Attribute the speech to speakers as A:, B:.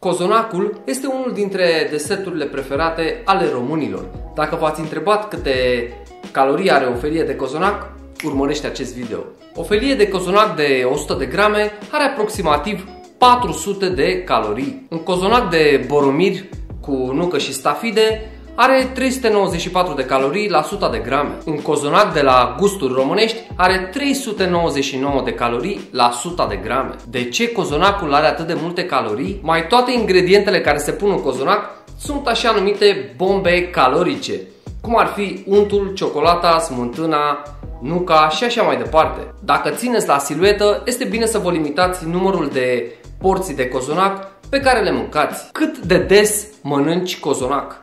A: Cozonacul este unul dintre deserturile preferate ale românilor. Dacă v-ați întrebat câte calorii are o felie de cozonac, urmărește acest video. O felie de cozonac de 100 de grame are aproximativ 400 de calorii. Un cozonac de boromir cu nucă și stafide are 394 de calorii la 100 de grame. Un cozonac de la Gusturi Românești are 399 de calorii la 100 de grame. De ce cozonacul are atât de multe calorii? Mai toate ingredientele care se pun în cozonac sunt așa numite bombe calorice, cum ar fi untul, ciocolata, smântâna, nuca și așa mai departe. Dacă țineți la siluetă, este bine să vă limitați numărul de porții de cozonac pe care le mâncați. Cât de des mănânci cozonac?